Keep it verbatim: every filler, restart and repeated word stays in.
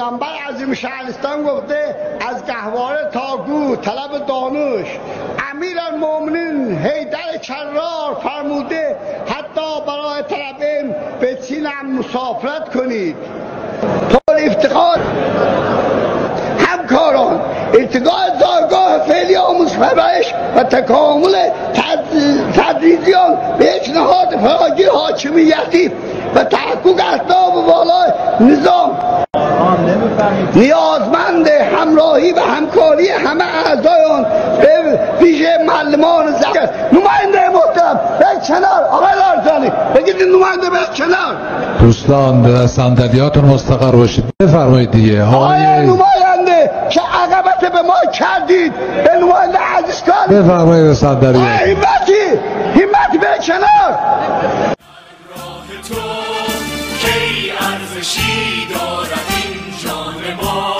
پیامبر عظیم شهرستان گفته از گهواره تا گو طلب دانش. امیرالمومنین حیدر کرار فرموده حتی برای طلب علم به چین هم مسافرت کنید. طول افتخار همکاران، ارتقاء جایگاه فعلی آموزش پرورش و تکامل تدریجیان به یک نهاد فراگیر حاکمیتی و تحقق اهداف والای نظام نیازمند همراهی و همکاری همه اعضای آن، به ویژه معلمان زبان. نماینده محترم به کنار، آقای لارزانی بگید نماینده به کنار. دوستان به صندلیاتون مستقر باشید. بفرمایید دیگه. آقای نماینده که عقبت به ما کردید، به نماینده عزیز کردید، بفرمایید به صندلیات. همتی همتی به کنار. راه تو کی ارزشی دارد این جان ما.